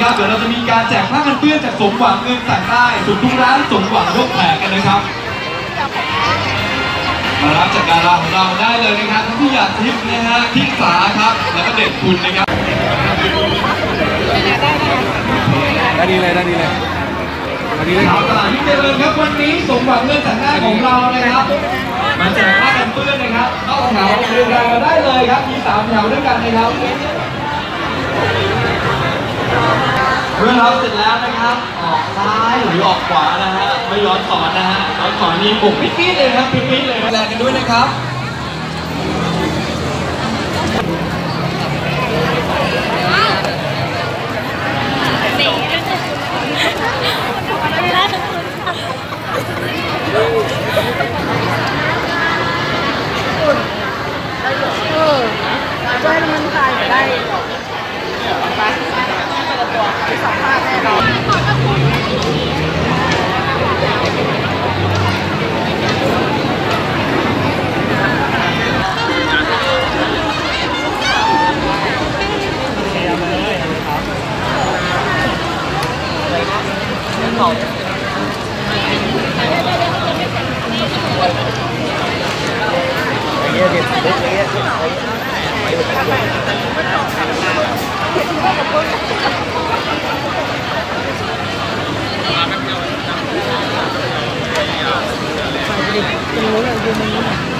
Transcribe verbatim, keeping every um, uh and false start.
นะครับเดี๋ยวเราจะมีการแจกผ้ากันเปื้อนจากสมหวังเงินสั่งได้สุดทุกร้านสมหวังยกแผงกันนะครับมารับจากการของเราได้เลยนะครับทั้งพี่หยาดทิพย์นะฮะพี่สาครับแล้วก็เด็กคุณนะครับได้ดีเลยได้ดีเลยได้ดีเลยข่าวตลาดที่เจริญครับวันนี้สมหวังเงินสั่งได้ของเรานะครับมาแจกผ้ากันเปื้อนนะครับเข้าแถวเรียงรายมาได้เลยครับมีสามแถวด้วยกันนะครับเมื่อเราเสร็จแล้วนะครับออกซ้ายหรือออกขวานะฮะไม่ย้อนสอนนะฮะย้อนสอนนี่ปุ่มปิ๊ดๆเลยครับปิ๊ดๆเลยแรงกันด้วยนะครับจะให้มันตายได้ไปสัมภาษณ์แน่นอนตรงนู้นเลยยืนตรงนู้น